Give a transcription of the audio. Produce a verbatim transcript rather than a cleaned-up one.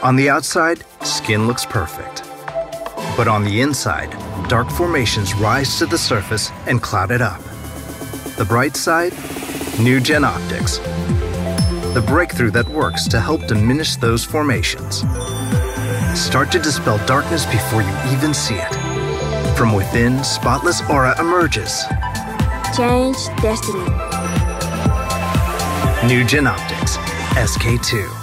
On the outside, skin looks perfect. But on the inside, dark formations rise to the surface and cloud it up. The bright side? New GenOptics. The breakthrough that works to help diminish those formations. Start to dispel darkness before you even see it. From within, spotless aura emerges. Change destiny. New GenOptics S K two.